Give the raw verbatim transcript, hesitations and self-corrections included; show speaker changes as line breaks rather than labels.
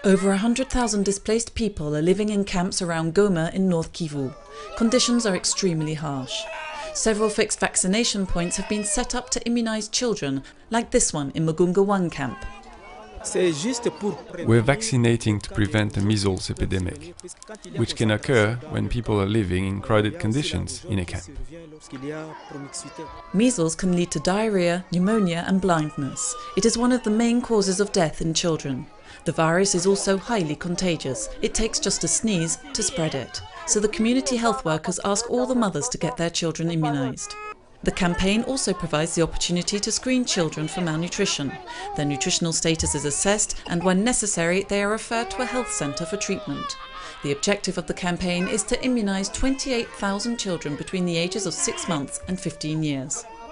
Over one hundred thousand displaced people are living in camps around Goma in North Kivu. Conditions are extremely harsh. Several fixed vaccination points have been set up to immunise children, like this one in Mugunga one camp.
We're vaccinating to prevent the measles epidemic, which can occur when people are living in crowded conditions in a camp.
Measles can lead to diarrhea, pneumonia and blindness. It is one of the main causes of death in children. The virus is also highly contagious. It takes just a sneeze to spread it. So the community health workers ask all the mothers to get their children immunised. The campaign also provides the opportunity to screen children for malnutrition. Their nutritional status is assessed and when necessary they are referred to a health centre for treatment. The objective of the campaign is to immunise twenty-eight thousand children between the ages of six months and fifteen years.